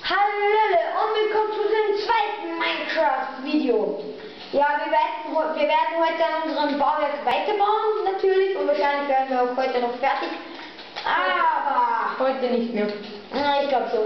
Hallo und willkommen zu dem zweiten Minecraft-Video. Ja, wir werden heute an unserem Bauwerk weiterbauen, natürlich, und wahrscheinlich werden wir auch heute noch fertig. Aber heute nicht mehr. Ich glaube schon.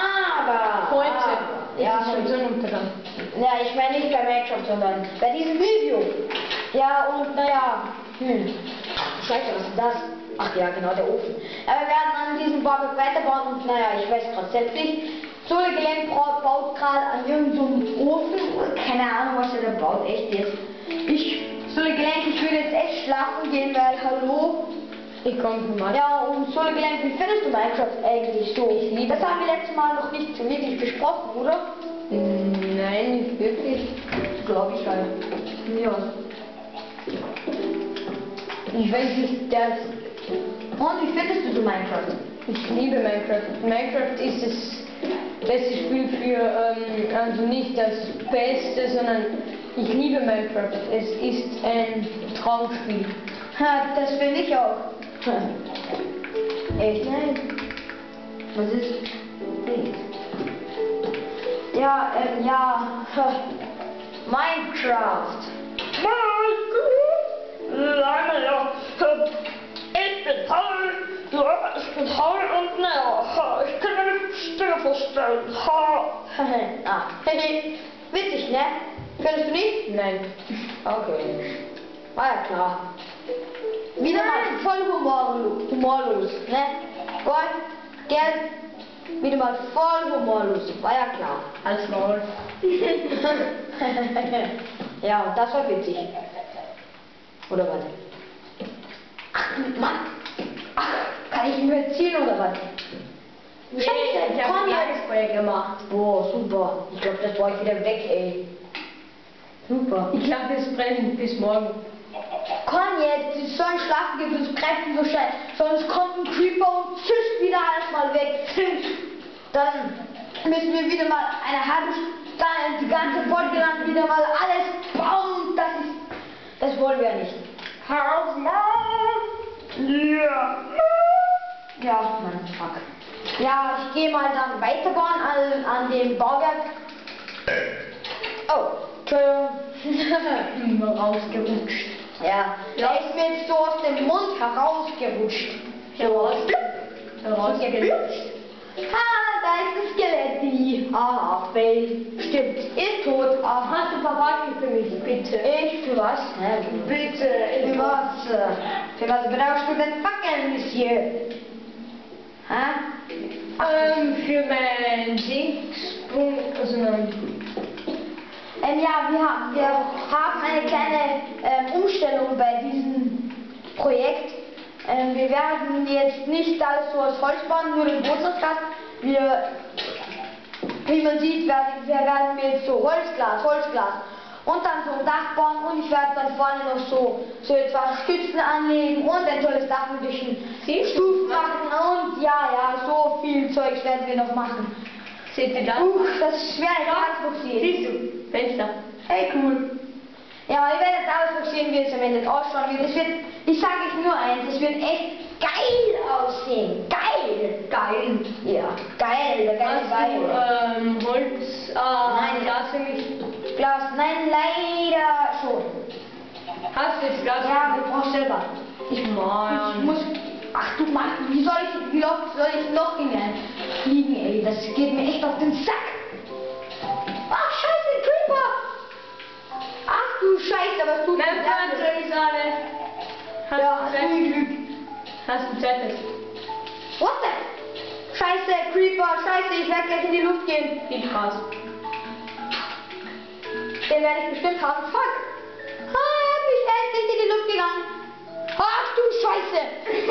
Ja, schon Sonnenuntergang. Ja, ich meine nicht bei Minecraft, sondern bei diesem Video. Ja, und naja, Scheiße, was ist das? Ach ja, genau, der Ofen. Ja, wir werden an diesem Bauwerk weiterbauen und naja, ich weiß gerade selbst nicht. Solegelenk baut gerade an irgendeinem Ofen. Keine Ahnung, was er da baut, echt jetzt. Solegelenk, ich will jetzt echt schlafen gehen, weil, hallo. Ich komme mal. Ja, und Solegelenk, wie findest du Minecraft eigentlich so? Ich liebe das haben wir letztes Mal noch nicht wirklich besprochen, oder? Nein, nicht wirklich. Glaube ich halt. Ja. Ich weiß nicht, Und wie findest du so Minecraft? Ich liebe Minecraft. Minecraft ist das beste Spiel für, also nicht das Beste, sondern ich liebe Minecraft. Es ist ein Traumspiel. Ha, das finde ich auch. Echt? Nein. Was ist? Ja, Minecraft. Ich bin toll, ja, ich bin toll und naja, ich kann mir nicht Stimme vorstellen. Witzig, ne? Findest du nicht? Nein. Okay. War ja klar. Wieder mal voll humorlos, ne? Gold, Geld, wieder mal voll humorlos. War ja klar. Als Maul. Ja, und das war witzig. Oder was? Ach, Mann! Ach, kann ich mir erzählen oder was? Scheiße, ich habe ein Tagesprojekt gemacht. Oh, super. Ich glaube, das war ich wieder weg, ey. Super. Ich glaube, wir sprechen bis morgen. Komm jetzt, die sollen schlafen gehen, sonst greifen so schnell. Sonst kommt ein Creeper und zischt wieder alles mal weg. Dann müssen wir wieder mal eine halbe Stunde, die ganze Folge lang wieder mal alles bauen. Das wollen wir ja nicht. Ja, Mann, fuck. Ja, ich gehe mal dann weiterbauen an dem Bauwerk. Oh, Entschuldigung. Rausgerutscht. Ja, der ist mir jetzt so aus dem Mund herausgerutscht. Herausgerutscht. Da ist das Skelett. Fail. Stimmt, ist tot. Hast du Verwaltung für mich, bitte? Ich für was? Bitte. Für was? Für was brauchst du denn Fackeln, Monsieur? Für meinen Dingspunkt, also Ja, wir haben eine kleine Umstellung bei diesem Projekt. Wir werden jetzt nicht alles so aus Holz bauen, nur den Bootsausgast. Wie man sieht, werden wir jetzt so Holzglas und dann so ein Dach bauen, und ich werde dann vorne noch so etwas Stützen anlegen und ein tolles Dach mit den Stufen machen und ja, so viel Zeugs werden wir noch machen. Seht ihr das? Das ist schwer, Siehst du? Fenster. Hey, cool. Ja, ihr werdet alles sehen, wie es am Ende ausschauen wird. Ich sage euch nur eins, es wird echt geil aussehen. Geil. Ja, geil, der geile Geil. Holz, Nein. Glas für mich. Glas, nein, leider schon. Hast du jetzt Glas? Ja, wir brauchen selber. Ich Mann. muss. Ach du Mann, wie oft soll ich noch hineinfliegen, ey? Das geht mir echt auf den Sack. Ach, scheiße, Creeper! Ach du Scheiße, was tut Mein Vater ist alle. Hast du Glück. Hast du Zettel? What the? Scheiße, Creeper, scheiße, ich werde gleich in die Luft gehen. Wie krass. Den werde ich bestimmt haben. Fuck! Er hat mich endlich in die Luft gegangen. Ach du Scheiße!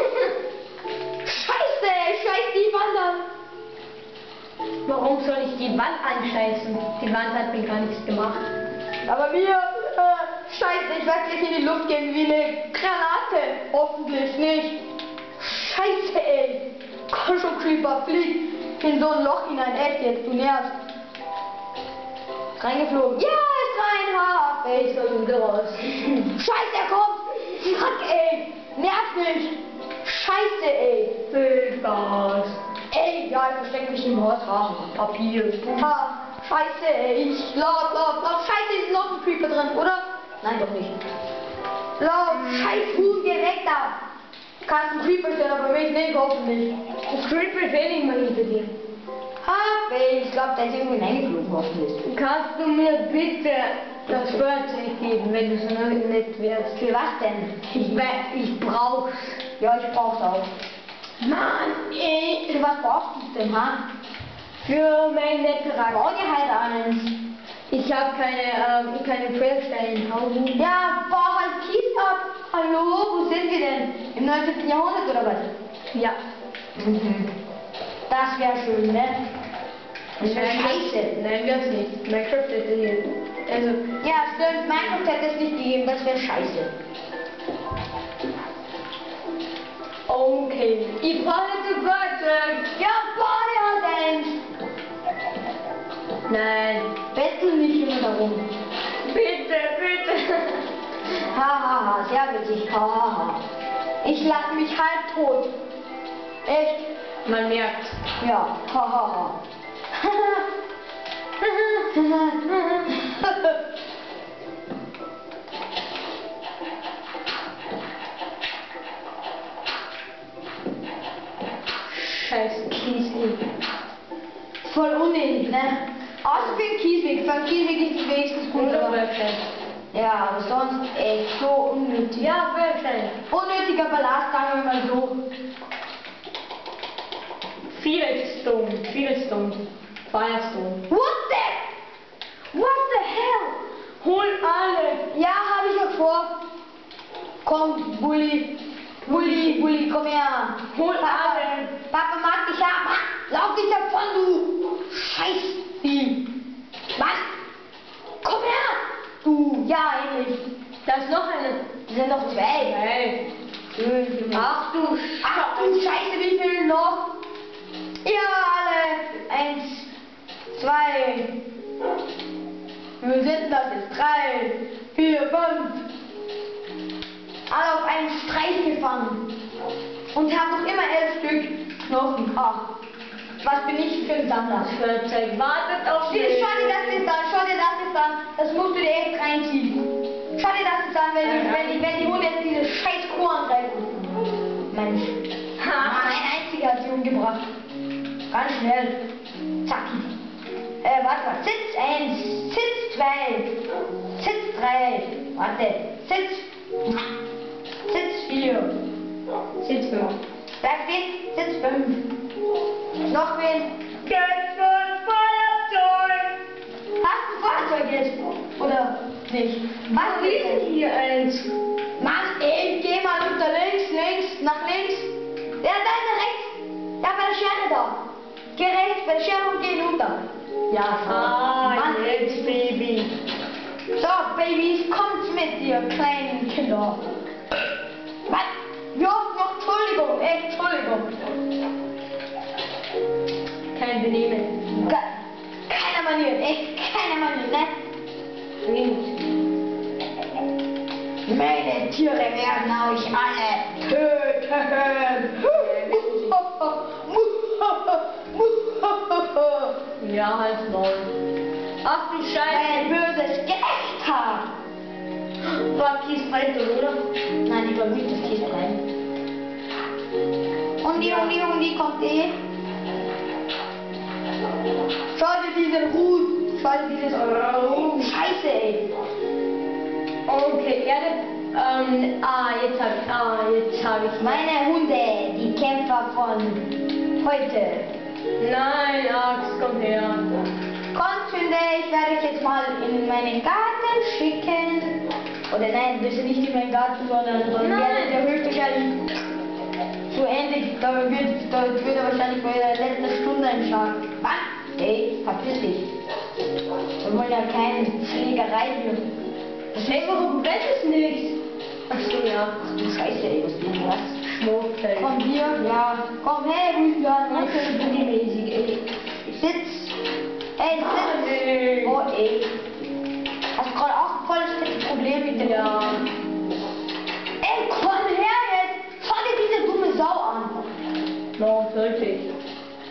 Scheiß die Wand an. Warum soll ich die Wand anscheißen? Die Wand hat mir gar nichts gemacht. Aber scheiße, ich werde gleich in die Luft gehen wie eine Granate. Hoffentlich nicht. Scheiße, ey. Komm schon, Creeper, flieg in so ein Loch hinein. Echt jetzt, du nervst. Reingeflogen. Ja, ist rein. Ey, ich soll wieder raus. Scheiße, er kommt. Fuck, ey. Nerv mich. Scheiße, ey. Viel Spaß. Ey, ja, ich verstecke mich im Haus. Ha, Papier. Ha, scheiße, ey. Lauf. Scheiße, ist noch ein Creeper drin, oder? Nein, doch nicht. Lauf, scheiß Huhn, geh weg da. Kannst einen Creeper stellen, aber mich nicht, hoffentlich. Das Creeper will nicht mehr hinter dir. Ha, ey, ich glaube, der ist irgendwo hineingeflogen, hoffentlich. Kannst du mir bitte das Feuerzeug geben, wenn du so nett wärst? Für was denn? Ich brauch's. Ja, ich brauch's auch. Mann, ey. Für was brauchst du denn, ha? Für mein Netterrack. Bau dir halt eins. Ich habe keine Quellsteine. Ja, bau halt Kies ab. Hallo, wo sind wir denn? Im 19. Jahrhundert oder was? Ja. Das wäre schön, ne? Das wäre scheiße. Nein, wär's nicht. Minecraft hätte hier. Also. Ja, stimmt, Minecraft hätte es nicht gegeben, das wäre scheiße. Okay. Ich brauche jetzt ein Feuerzeug. Ja, bau dir halt eins. Nein. Bettel nicht immer darum. Bitte. Hahaha, sehr witzig. Hahaha. Ich lach mich halb tot. Echt? Man merkt. Ja, hahaha. Scheiß Kiesweg. Voll unnötig, ne? Außer für den Kiesweg. Für den Kiesweg ist es wenigstens gut. Oder aber- Feuerstein. Ja, aber sonst echt so unnötig. Ja, Feuerstein. Unnötiger Ballast, sagen wir mal so. Fieldstone. Firestone. What the hell? Hol alle. Ja, habe ich ja vor. Komm, Bulli, komm her. Hol alle. Papa mag dich ab. Lauf nicht davon, du Scheißvieh. Mann, komm her. Du, ja, endlich. Da ist noch eine. Es sind noch zwei. Hey. Schön. Ach du Scheiße, wie viel noch? Ja, alle. 1, 2. Wir sind das jetzt. 3, 4, 5. Alle auf einen Streich gefangen. Und haben noch immer 11 Stück Knochen. Ah. Was bin ich für ein Sammler? Feuerzeug wartet auf dich. Schau dir das jetzt an. Das musst du dir echt reinziehen. Schau dir das jetzt an, wenn die Hunde jetzt diese scheiß Kuh angreifen. Mensch. Ein einziger hat sie umgebracht. Ganz schnell. Zacki. Warte mal. Sitz 1, Sitz 2, Sitz 3. Warte. Sitz 4. Sitz 5. Bleib stehen. Sitz 5. Noch wen? Geld für Feuerzeug. Hast du Fahrzeug jetzt? Oder nicht? Was Wie ist ist denn? hier eins? Mann, ey, geh mal unter links, nach links. Ja, da ist er rechts. Ja, bei der Schere da. Geh rechts, bei der Schere und geh runter. Ja, so. Mann, Jetzt, Baby. so, Babys, kommt mit, ihr kleinen Kinder. Was? Wie oft noch? Entschuldigung, echt, Entschuldigung. Kein Benehmen. Keine Manieren, echt, keine Manieren, ne? Wenig. Meine Tiere werden euch alle töten. Ja, halt Maul. Ach du Ein Scheiße. böses Gelächter. War Kies breit, oder? Nein, ich glaube nicht, das Kies rein. Hundi, kommt eh. Schau dir diesen Hut. Schau dir dieses Scheiße, ey. Okay, Erde. Jetzt hab ich. Meine Hunde, die Kämpfer von heute. Nein, Axt, komm her. Kommt, Hunde, ich werde euch jetzt mal in meinen Garten schicken. Oder nein, bitte nicht in meinen Garten, sondern Nein. werdet ihr höchstwahrscheinlich zu Ende. Da wird er wahrscheinlich bei der letzten Stunde ein Schlag. Was? Ey, verpiss dich. Wir wollen ja keine Schlägerei hier. Ey, warum brennt es nicht? Ach so, ja. Ach du Scheiße, ey, was ist denn das? Schmuckfeld. Komm hier, ja. Komm her, Rüdiger. Das ist mäßig, ey. Sitz. Ey, sitz. Ey. Oh, ey. Hast du gerade auch voll das Problem mit dem? Ja. Ey, komm her jetzt. Schau dir diese dumme Sau an. No, wirklich.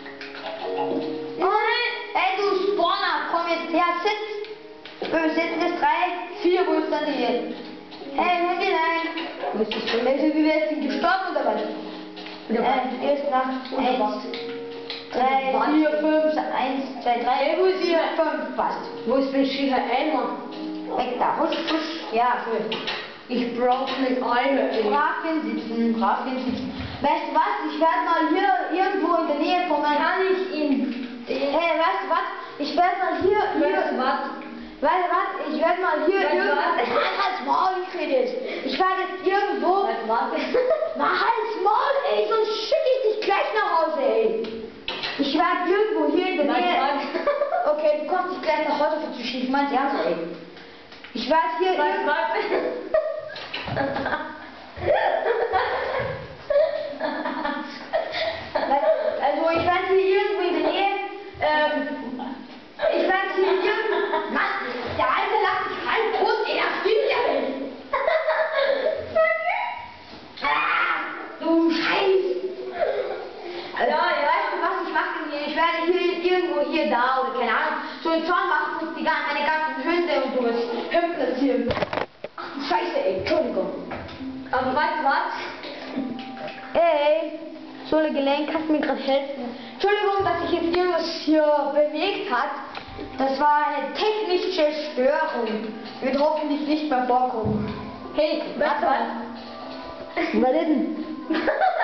Sitz. 5 Sitzen ist 3, 4, wo ist dann die hier? Hey, wo ist die rein? Wo ist das schon? Welche, wie wird sie gestorben oder was? Oder was? Erst nach 1, 3, 4, 5, 1, 2, 3, Wo ist sie? 5, passt. Wo ist mein schiefer Eimer? Weg da, husch, husch. Ja, schön. Ich brauche einen Eimer. Brav hinsitzen, brav hinsitzen. Weißt du was, ich werde mal hier irgendwo in der Nähe von meinem... Kann ich ihn? Hey, weißt du was, ich werde mal hier... Weißt du was? Weißt du was, ich werde mal hier Weißt du irgendwo... was? Halt's Maul, ich rede jetzt. Ich werde jetzt irgendwo... Weißt du was? Na, halt's Maul, ey, sonst schicke ich dich gleich nach Hause, ey. Ich werde irgendwo hier in der Weißt du Nähe... was? Okay, du kommst dich gleich nach Hause zu schieben, ich mein's ernst, ey. Ich werde hier... Weißt du was? Also ich werde hier irgendwo in der Nähe, ich werde hier irgendwo, Mann, der Alte lacht sich halb tot, ey, das stimmt ja nicht. Du Scheiß. Also, weißt du was, ich mache denn hier, ich werde hier irgendwo hier, da oder keine Ahnung, so einen Zaun machen und meine ganzen Hunde und sowas hinplatzieren. Ach du Scheiße, ey, Entschuldigung. Aber weißt du was? Ey, so eine Gelenk, kannst du mir gerade helfen? Entschuldigung, dass sich jetzt irgendwas hier bewegt hat. Das war eine technische Störung. Wird hoffentlich nicht mehr vorkommen. Hey, weißt du was? Was denn?